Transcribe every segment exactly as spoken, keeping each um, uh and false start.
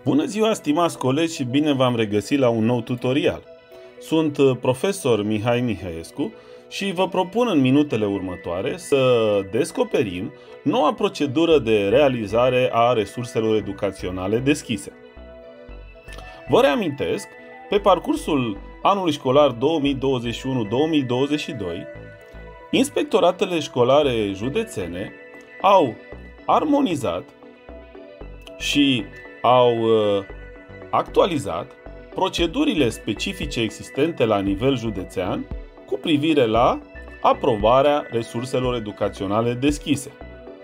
Bună ziua, stimați colegi, și bine v-am regăsit la un nou tutorial. Sunt profesor Mihai Mihaescu și vă propun în minutele următoare să descoperim noua procedură de realizare a resurselor educaționale deschise. Vă reamintesc, pe parcursul anului școlar două mii douăzeci și unu două mii douăzeci și doi, inspectoratele școlare județene au armonizat și au actualizat procedurile specifice existente la nivel județean cu privire la aprobarea resurselor educaționale deschise.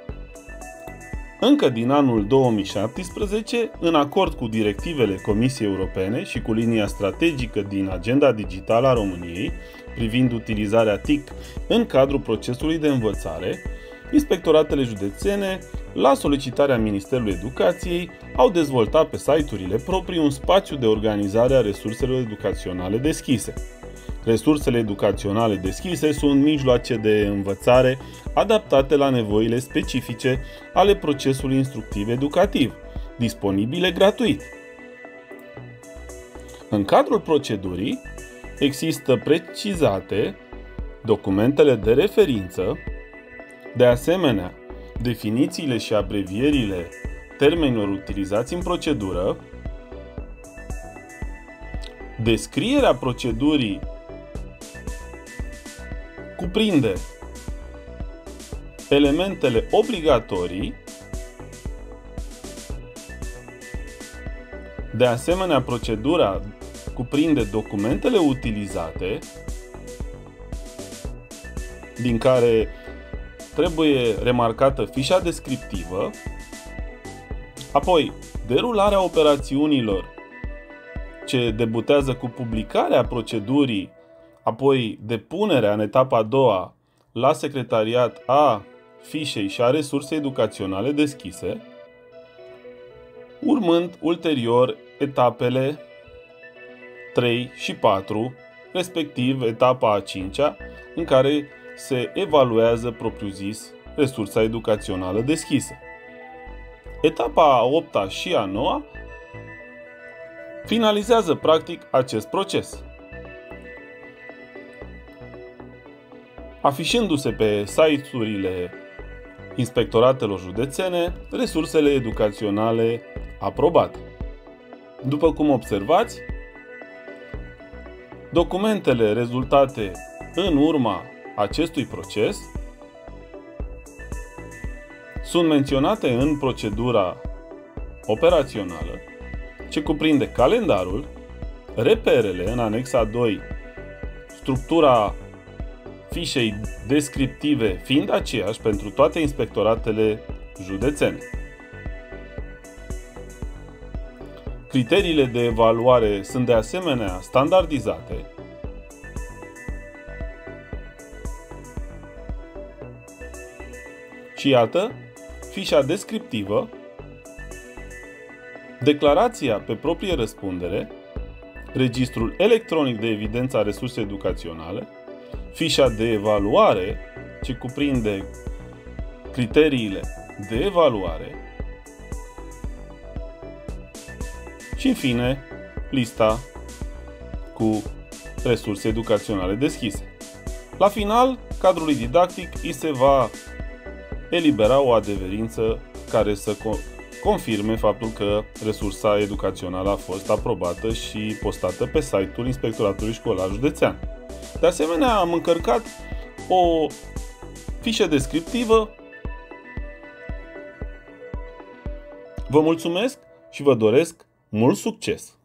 Încă din anul două mii șaptesprezece, în acord cu directivele Comisiei Europene și cu linia strategică din Agenda Digitală a României privind utilizarea T I C în cadrul procesului de învățare, inspectoratele județene, la solicitarea Ministerului Educației, au dezvoltat pe site-urile proprii un spațiu de organizare a resurselor educaționale deschise. Resursele educaționale deschise sunt mijloace de învățare adaptate la nevoile specifice ale procesului instructiv educativ, disponibile gratuit. În cadrul procedurii există precizate documentele de referință, de asemenea, definițiile și abrevierile termenilor utilizați în procedură, descrierea procedurii cuprinde elementele obligatorii, de asemenea, procedura cuprinde documentele utilizate, din care trebuie remarcată fișa descriptivă, apoi derularea operațiunilor ce debutează cu publicarea procedurii, apoi depunerea în etapa a doua la secretariat a fișei și a resursei educaționale deschise, urmând ulterior etapele trei și patru, respectiv etapa a cincea, în care se evaluează propriu-zis resursa educațională deschisă. Etapa a opta și a noua finalizează practic acest proces, afișându-se pe site-urile inspectoratelor județene resursele educaționale aprobate. După cum observați, documentele rezultate în urma acestui proces sunt menționate în procedura operațională, ce cuprinde calendarul, reperele în anexa doi, structura fișei descriptive fiind aceeași pentru toate inspectoratele județene. Criteriile de evaluare sunt de asemenea standardizate, și iată, fișa descriptivă, declarația pe proprie răspundere, registrul electronic de evidență a resurselor educaționale, fișa de evaluare, ce cuprinde criteriile de evaluare și, în fine, lista cu resurse educaționale deschise. La final, cadrului didactic îi se va elibera o adeverință care să confirme faptul că resursa educațională a fost aprobată și postată pe site-ul Inspectoratului Școlar Județean. De asemenea, am încărcat o fișă descriptivă. Vă mulțumesc și vă doresc mult succes!